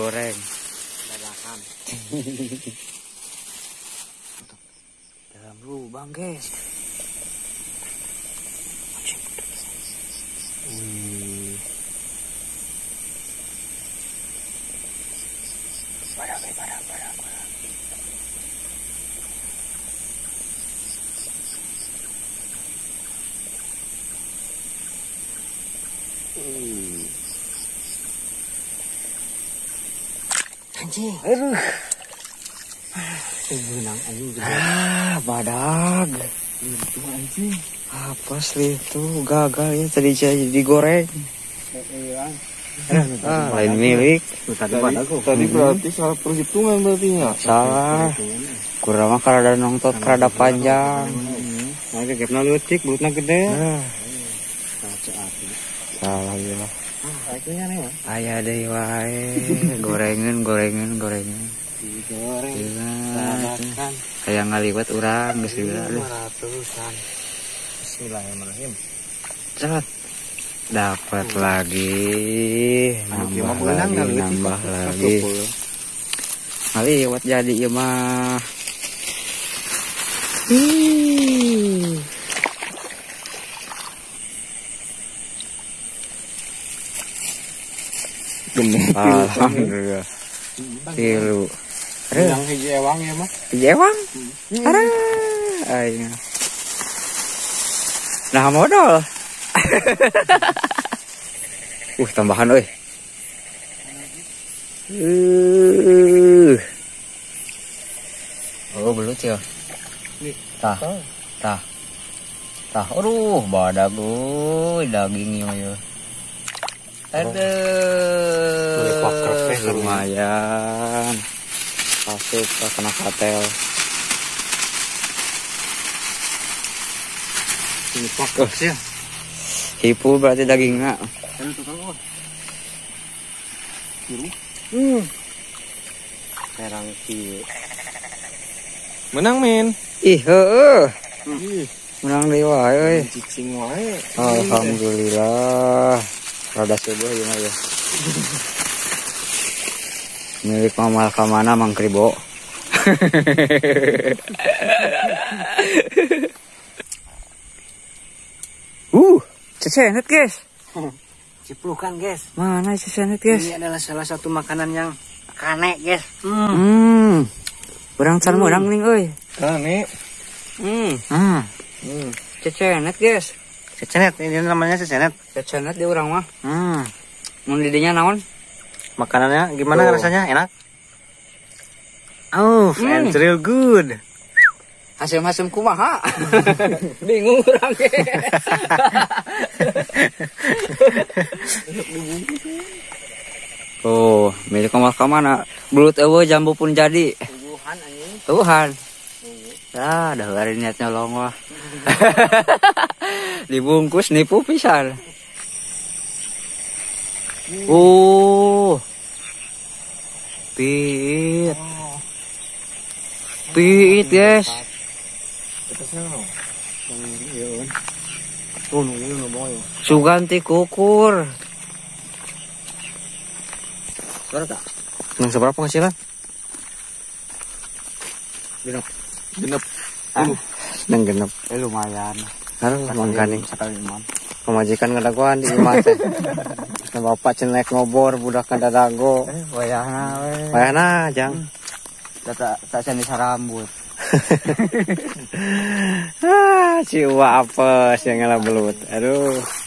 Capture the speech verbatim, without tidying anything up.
digoreng. Dadakan. Dalam lubang, guys. Wih. Barang, barang, barang, barang. Uh. Anjing. Aduh. Benang anjing gede. Ah, badag. Itu anjing. Apa sih itu? Gagal ya tadi jadi digoreng. Iya. Ah, lain milik. Tadi badag. Tadi berarti salah perhitungan berarti ya. Salah. Kurang mah kada nongtot kada panjang. Nah, gegepna leutik, bulutna gede. Ah, Kaca api. salah ya. Akhirnya nih, Mas. Aya deui wae. Gorengan, gorengan, gorengan. Digoreng. Iya. Dadakan. Kayak ngaliwat urang geus lima dibilang. ratusan. Bismillahirrahmanirrahim. Cepet. Dapat lagi. Nambah lagi, nambah lagi. Ngaliwat jadi ieu mah. Ih. Alhamdulillah. Tilu. Yang hiji ewang ya, Mas. Jewang. Ada. Ayo. Nah modal. uh tambahan euy. Uh. Oh belut ya. Tah. Tah. Tah. Aduh, badag euy dagingnya mah ya. Aduh. Lumayan. Masuk ke kena katel. Ini pakos ya. Hipu berarti dagingnya. Kan tukang oh. Hmm. Serang kieu. Menang men. Ih, heeh. Ih, Menang deui wae euy. cicing wae. Alhamdulillah. Rada seueuh ieu mah ya. Milik Mamal ka mana Mang Kribo? uh, cecenet guys. Ciplukan, guys. Mana cecenet guys? Ini adalah salah satu makanan yang kane, guys. Hmm. Hmm. Urang can urang ning euy. Kane. Hmm. Hmm. Hmm. Cecenet guys. Cecenet, ini namanya cecenet. Cecenet di urang mah. Hmm. Mun di dinya naon? Makanannya gimana Tuh. rasanya? Enak? Oh, Hmm. and real good. Asem-asem kumaha? Bingung urang ge. Oh, milik Kamal ka mana? Belut eueuh jambu pun jadi. Tuhan anjing. Tuhan. Ya, dah hari niat nyolong wah. Dibungkus nipu pisan. Oh. Pit. Pit, guys. Suganti kukur. Berapa? Nang seberapa penghasilan? Genep. Genep. Ah, nang genep. Eh lumayan. Harus mangkani. Sekali imam. Pemajikan ngadaguan di imah teh. Nah, bapak cenek ngobor budak kadadago. Eh, wayahna we. Wayahna jang. Tak tak seni sarambut. Ah, ciwa apes yang ngalah belut. Aduh.